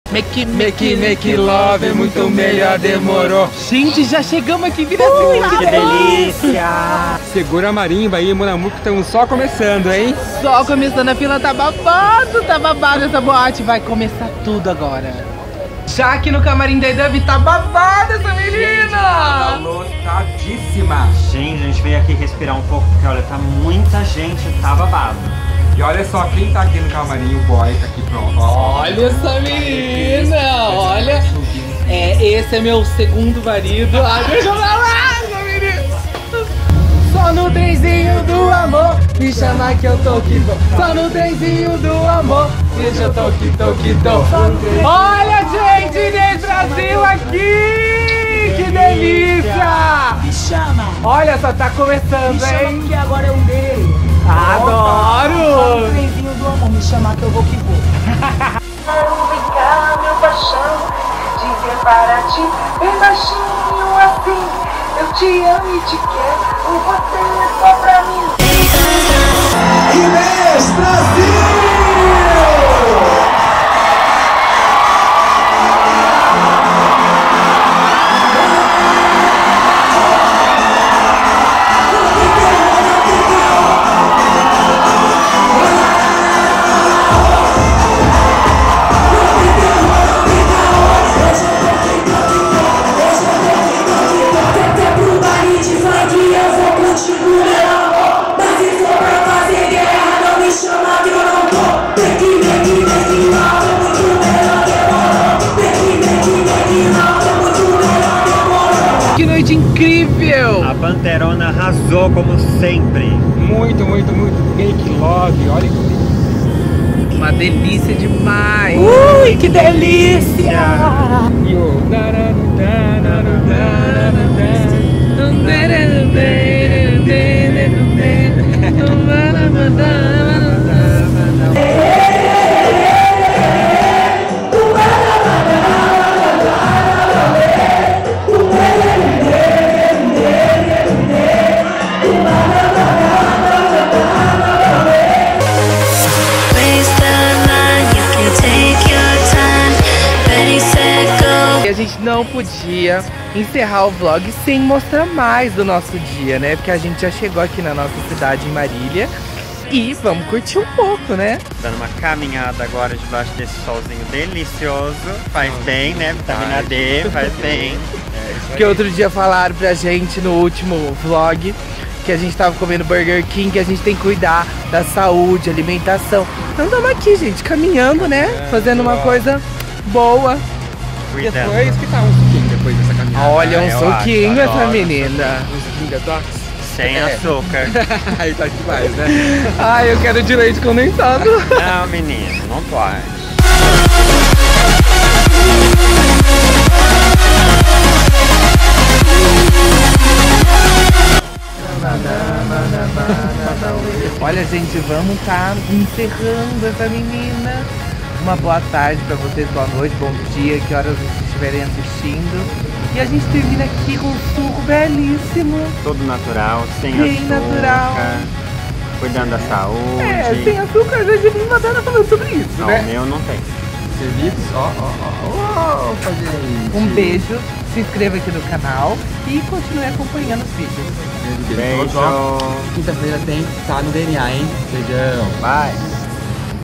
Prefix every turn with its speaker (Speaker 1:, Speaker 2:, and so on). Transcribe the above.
Speaker 1: Make love, muito melhor, demorou.
Speaker 2: Gente, já chegamos aqui, vira assim,
Speaker 1: que delícia. Segura a marimba aí, Monamu, que estamos só começando, hein?
Speaker 2: Só começando, a fila tá babado essa boate. Vai começar tudo agora. Já aqui no camarim da Edub tá babada essa menina.
Speaker 1: Tá lotadíssima.
Speaker 3: Gente, a gente veio aqui respirar um pouco, porque olha, tá muita gente, tá babado.
Speaker 1: E olha só quem tá aqui no camarim, o boy tá aqui pronto.
Speaker 2: Olha essa menina, olha. Esse é meu segundo marido. Ah, deixa eu falar, essa menina. Só no trenzinho do amor, me chama que eu tô aqui, tô. Só no trenzinho do amor, deixa eu tô aqui, tô. Olha, gente, nesse Brasil aqui, que delícia.
Speaker 4: Me chama.
Speaker 2: Olha só, tá começando,
Speaker 4: Me chama
Speaker 2: hein?
Speaker 4: porque agora é um dele.
Speaker 2: Adoro!
Speaker 4: O trenzinho do amor, me chamar que eu vou que vou.
Speaker 5: Vem cá, meu paixão, dizer para ti, bem baixinho assim, eu te amo e te quero, você é só pra mim.
Speaker 6: Inês Brasil!
Speaker 2: Que noite incrível!
Speaker 3: A Panterona arrasou como sempre.
Speaker 1: Muito make love, olha que
Speaker 2: Uma delícia demais!
Speaker 4: Ui, que delícia!
Speaker 1: E o
Speaker 2: A gente não podia encerrar o vlog sem mostrar mais do nosso dia, né? Porque a gente já chegou aqui na nossa cidade, em Marília, e vamos curtir um pouco, né?
Speaker 3: Dando uma caminhada agora debaixo desse solzinho delicioso. Faz bem, né? Vitamina D, faz bem.
Speaker 2: Porque outro dia falaram pra gente no último vlog que a gente tava comendo Burger King, que a gente tem que cuidar da saúde, alimentação. Então estamos aqui, gente, caminhando, né? Fazendo uma coisa boa.
Speaker 3: Cuidando.
Speaker 1: depois que tá um suquinho depois dessa caminhada.
Speaker 2: Olha, um
Speaker 3: eu
Speaker 2: suquinho
Speaker 3: acho,
Speaker 2: essa
Speaker 3: adoro
Speaker 2: menina.
Speaker 1: Um suquinho detox.
Speaker 3: Sem açúcar.
Speaker 1: Aí tá demais, né?
Speaker 2: Ai, eu quero de leite condensado.
Speaker 3: Não, menino, não pode.
Speaker 2: Olha, gente, vamos tá encerrando essa menina. Uma boa tarde pra vocês, boa noite, bom dia, que horas vocês estiverem assistindo. E a gente termina aqui com um suco belíssimo.
Speaker 3: Tudo natural, sem
Speaker 2: Bem
Speaker 3: açúcar.
Speaker 2: natural.
Speaker 3: Cuidando da saúde.
Speaker 2: É, sem açúcar, a gente não tá falando sobre isso,
Speaker 3: Não,
Speaker 2: né?
Speaker 3: o meu não tem.
Speaker 1: Serviços, ó, gente.
Speaker 2: Um beijo, se inscreva aqui no canal e continue acompanhando os vídeos.
Speaker 3: Beijo.
Speaker 1: Quinta-feira tem Tá no DNA, hein? Beijão.
Speaker 3: Bye.